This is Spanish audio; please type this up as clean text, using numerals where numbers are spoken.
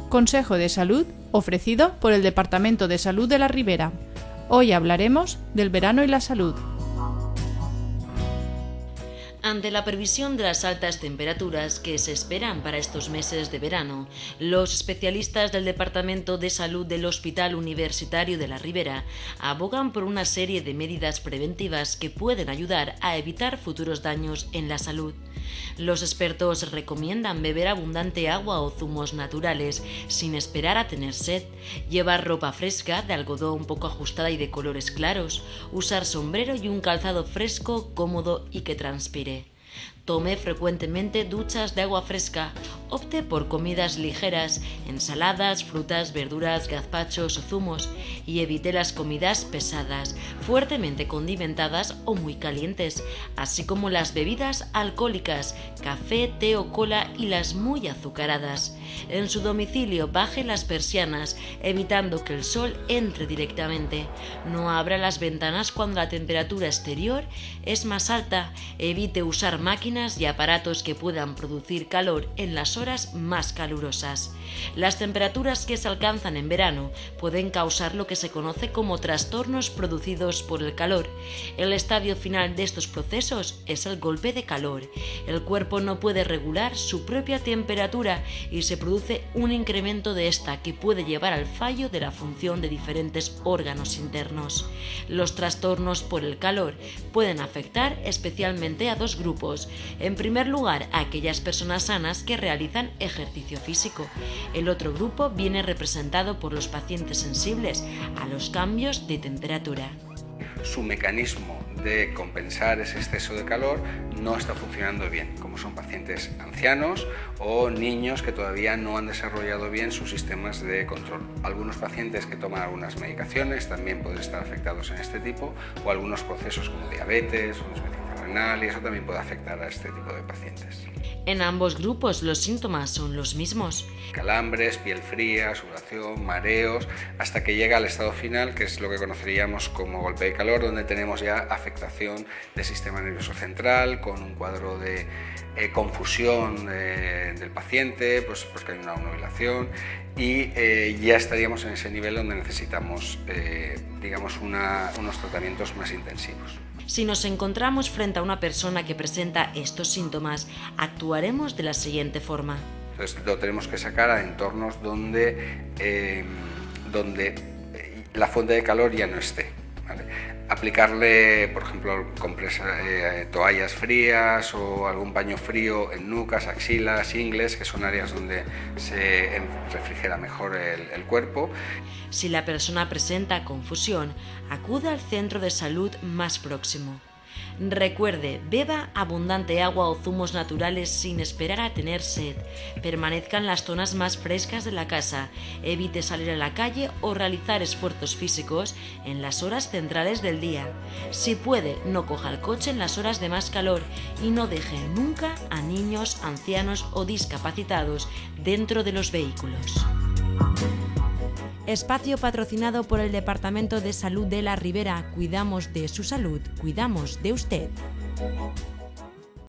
Consejo de Salud ofrecido por el Departamento de Salud de la Ribera. Hoy hablaremos del verano y la salud. Ante la previsión de las altas temperaturas que se esperan para estos meses de verano, los especialistas del Departamento de Salud del Hospital Universitario de la Ribera abogan por una serie de medidas preventivas que pueden ayudar a evitar futuros daños en la salud. Los expertos recomiendan beber abundante agua o zumos naturales sin esperar a tener sed, llevar ropa fresca de algodón poco ajustada y de colores claros, usar sombrero y un calzado fresco, cómodo y que transpire. Tome frecuentemente duchas de agua fresca, opte por comidas ligeras, ensaladas, frutas, verduras, gazpachos o zumos y evite las comidas pesadas, fuertemente condimentadas o muy calientes, así como las bebidas alcohólicas, café, té o cola y las muy azucaradas. En su domicilio baje las persianas, evitando que el sol entre directamente. No abra las ventanas cuando la temperatura exterior es más alta, evite usar máquinas y aparatos que puedan producir calor en las horas más calurosas. Las temperaturas que se alcanzan en verano pueden causar lo que se conoce como trastornos producidos por el calor. El estadio final de estos procesos es el golpe de calor. El cuerpo no puede regular su propia temperatura y se produce un incremento de esta que puede llevar al fallo de la función de diferentes órganos internos. Los trastornos por el calor pueden afectar especialmente a dos grupos. En primer lugar, a aquellas personas sanas que realizan ejercicio físico. El otro grupo viene representado por los pacientes sensibles a los cambios de temperatura. Su mecanismo de compensar ese exceso de calor no está funcionando bien, como son pacientes ancianos o niños que todavía no han desarrollado bien sus sistemas de control. Algunos pacientes que toman algunas medicaciones también pueden estar afectados en este tipo, o algunos procesos como diabetes o insuficiencia renal, y eso también puede afectar a este tipo de pacientes. En ambos grupos los síntomas son los mismos. Calambres, piel fría, sudoración, mareos, hasta que llega al estado final, que es lo que conoceríamos como golpe de calor, donde tenemos ya afectación del sistema nervioso central, con un cuadro de confusión del paciente, pues que hay una obnubilación, y ya estaríamos en ese nivel donde necesitamos unos tratamientos más intensivos. Si nos encontramos frente a una persona que presenta estos síntomas, actuaremos de la siguiente forma. Entonces lo tenemos que sacar a entornos donde la fuente de calor ya no esté, ¿vale? Aplicarle, por ejemplo, toallas frías o algún paño frío en nucas, axilas, ingles, que son áreas donde se refrigera mejor el cuerpo. Si la persona presenta confusión, acuda al centro de salud más próximo. Recuerde, beba abundante agua o zumos naturales sin esperar a tener sed. Permanezca en las zonas más frescas de la casa. Evite salir a la calle o realizar esfuerzos físicos en las horas centrales del día. Si puede, no coja el coche en las horas de más calor y no deje nunca a niños, ancianos o discapacitados dentro de los vehículos. Espacio patrocinado por el Departamento de Salud de la Ribera. Cuidamos de su salud, cuidamos de usted.